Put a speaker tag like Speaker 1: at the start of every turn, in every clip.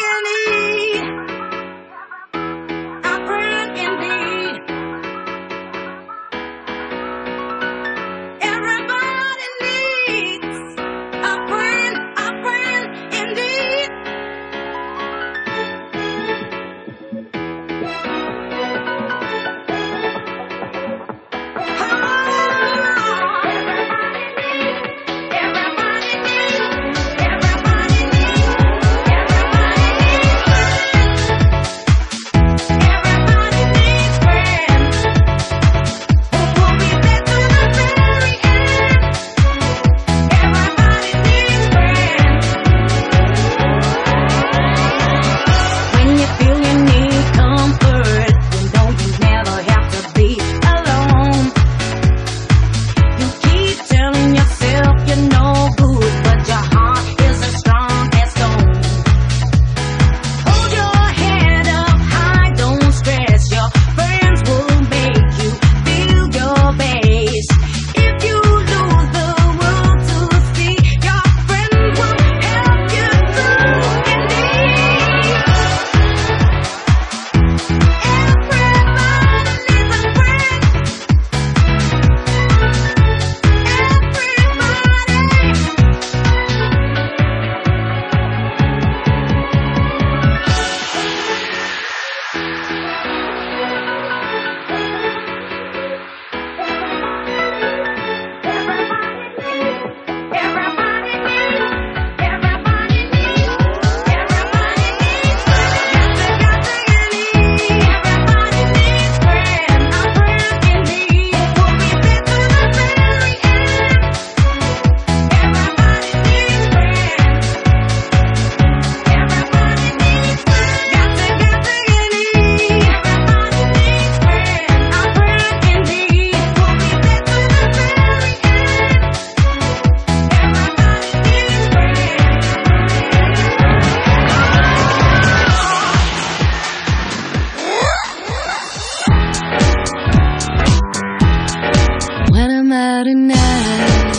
Speaker 1: Saturday night,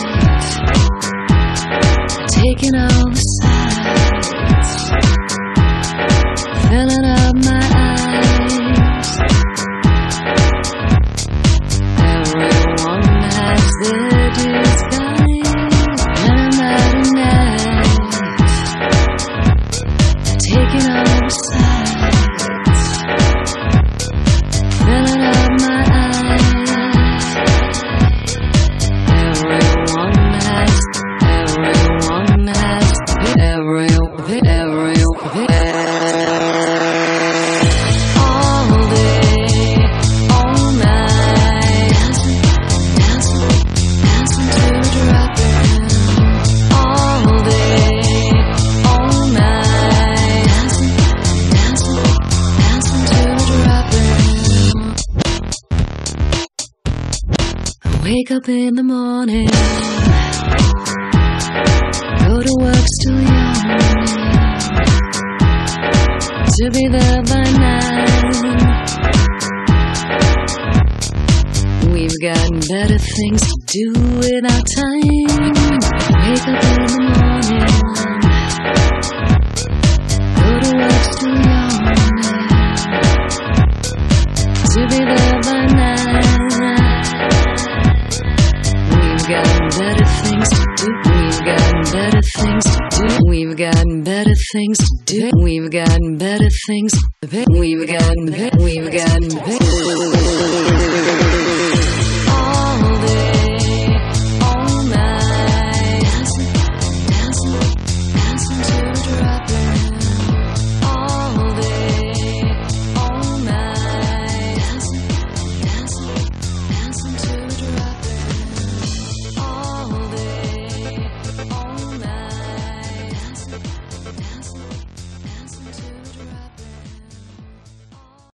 Speaker 1: taking all the sights, filling up my eyes. Everyone has their disguise. Saturday night, taking all the sights, filling up my eyes. Wake up in the morning, go to work still young, to be there by 9. We've got better things to do with our time. Wake up in the morning, go to work still young, to be there by 9. We've got better things to do. We've got better things to do. We've got better things to do. We've got better things. We've got.